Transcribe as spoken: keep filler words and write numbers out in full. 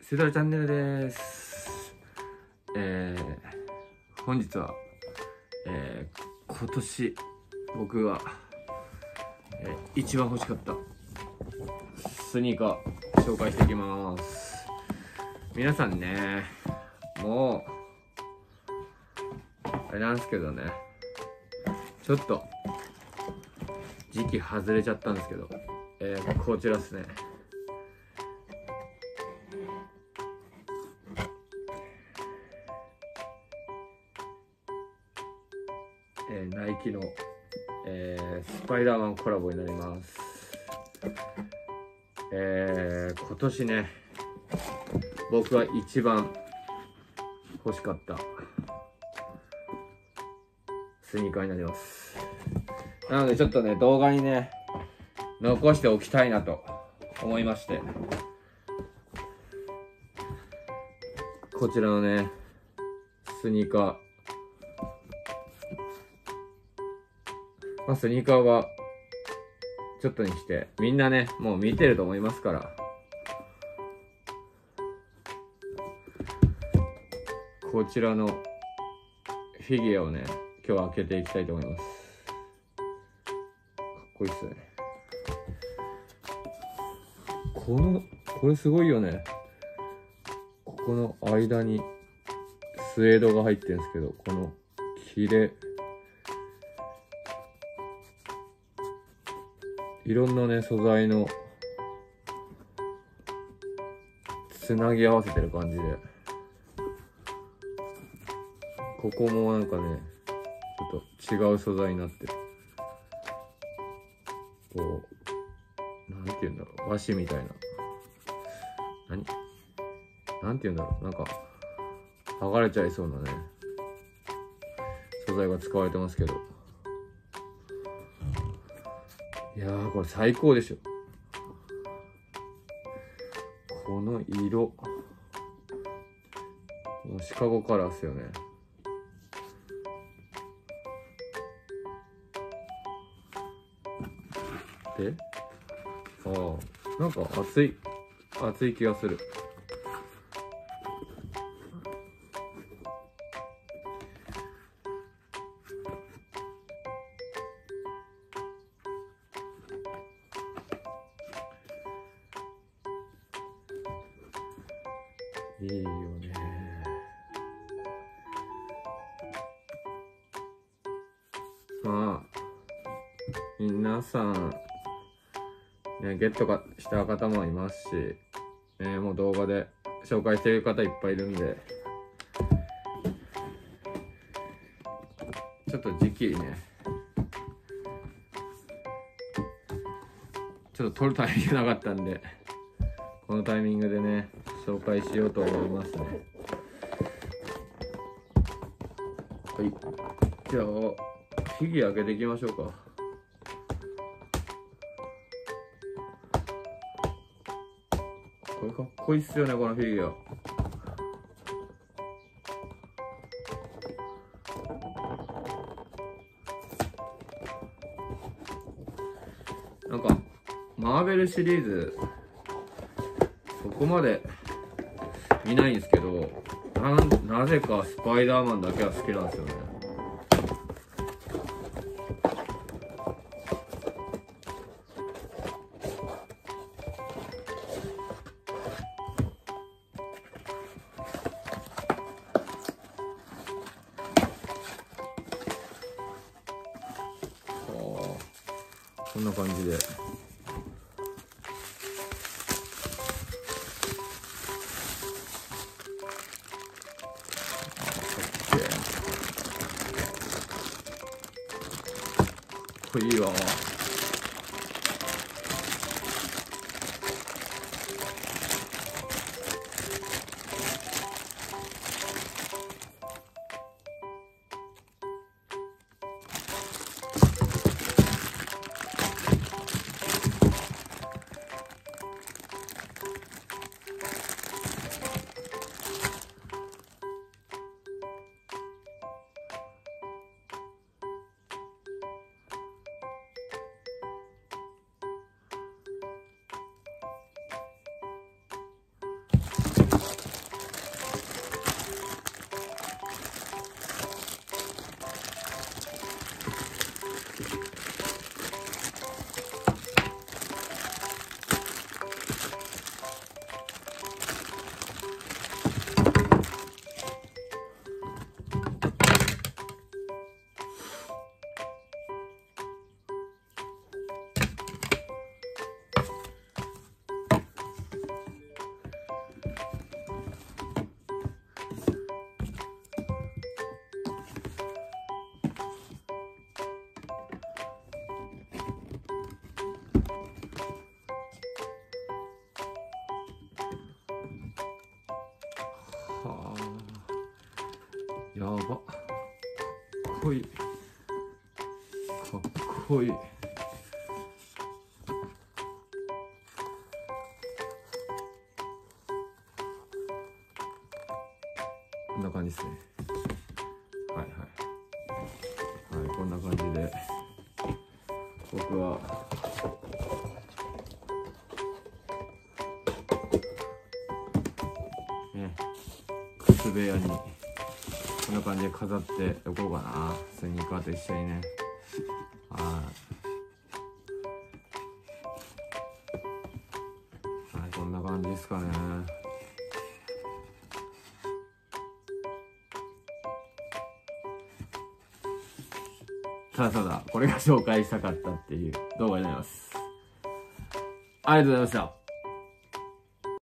セドラチャンネルです。えー、本日は、えー、今年僕が、えー、一番欲しかったスニーカー紹介していきます。皆さんね、もうあれなんですけどね、ちょっと時期外れちゃったんですけど、えー、こちらですね。えー、ナイキの、えー、スパイダーマンコラボになります。えー、今年ね、僕が一番欲しかったスニーカーになります。なのでちょっとね、動画にね、残しておきたいなと思いまして、こちらのね、スニーカー、まあ、スニーカーはちょっとにしてみんなねもう見てると思いますから、こちらのフィギュアをね今日開けていきたいと思います。かっこいいっすね。このこれすごいよね。ここの間にスエードが入ってるんですけど、この切れいろんなね素材のつなぎ合わせてる感じで、ここもなんかねちょっと違う素材になってる。こうなんて言うんだろう、和紙みたいな、何なんて言うんだろう、なんか剥がれちゃいそうなね素材が使われてますけど、いやーこれ最高でしょ。この色もうシカゴカラーっすよね。で、ああなんか熱い熱い気がする。いいよね。まあ皆さんねゲットかした方もいますし、ね、もう動画で紹介している方いっぱいいるんで、ちょっと時期ねちょっと撮るタイミングなかったんで、このタイミングでね紹介しようと思いますね。はい、じゃあフィギュア開けていきましょうか。これかっこいいっすよね、このフィギュア。なんかマーベルシリーズそこまで見ないんですけど、 な, なぜかスパイダーマンだけは好きなんですよね。こんな感じでこれいいわ。 やば。かっこいい。かっこいい。こんな感じですね。はいはい。はい、こんな感じで、僕は、ね、靴部屋に、こんな感じで飾っておこうかな。スニーカーと一緒にね。はい。はい、こんな感じですかね。ただただこれが紹介したかったっていう動画になります。ありがとうございました。